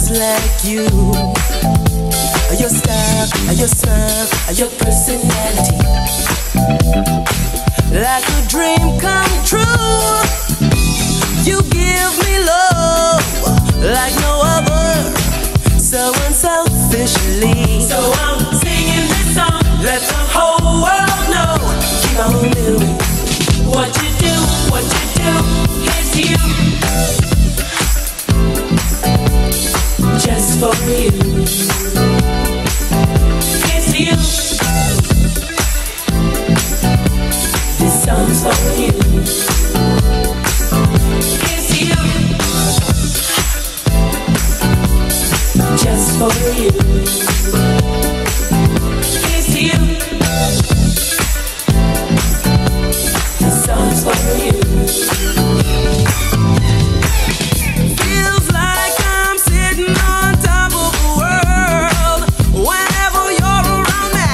just like you. Your style, your smile, your personality, like a dream come true. You give me love like no other, so unselfishly. So I'm singing this song, let the whole world know. Keep on doing what you do, here's you. Just for you, here's you. This song's for you. Here's you. Just for you. Here's you. This song's for you. Feels like I'm sitting on top of the world whenever you're around me.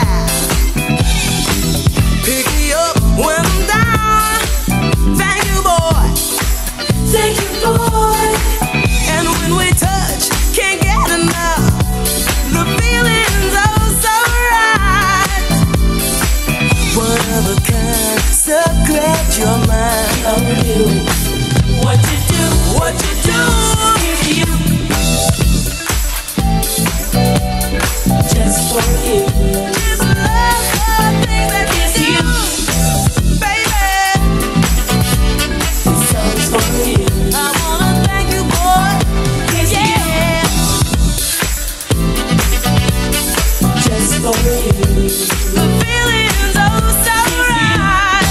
Pick me up when I'm down. Thank you, boy. Thank you, boy. And when we touch, can't get enough. The feeling's oh so right. One of a kind, so glad you're mine. Oh, you. What you do, here's you. Just for you. Just love the things that here's you, baby. This song's for you. I wanna thank you, boy. Here's you. Just for you. The feeling's oh so right.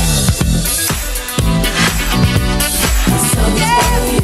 This song's for you.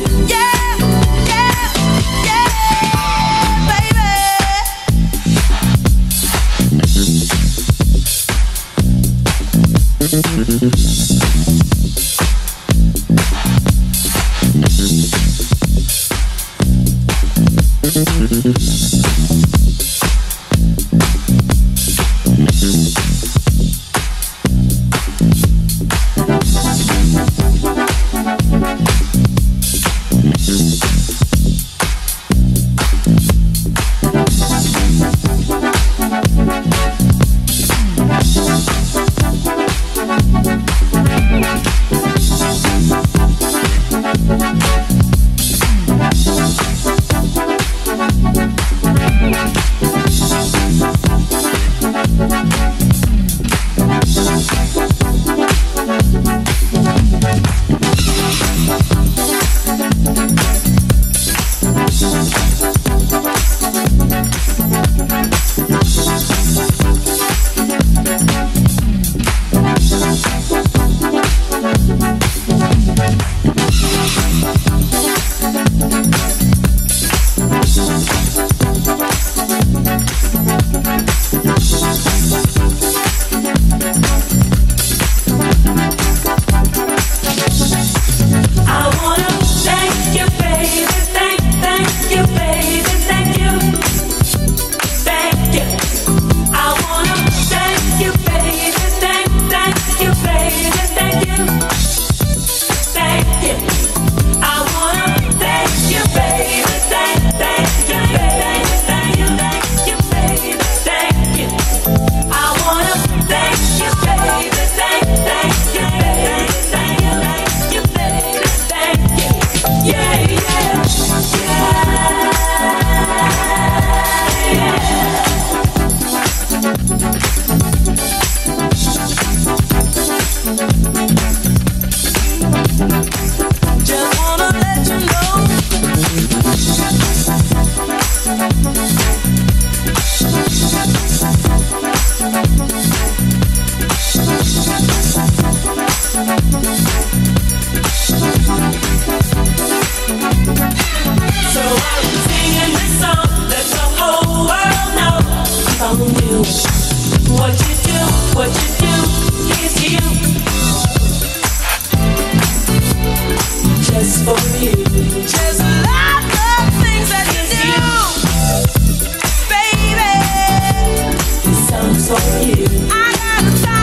I got the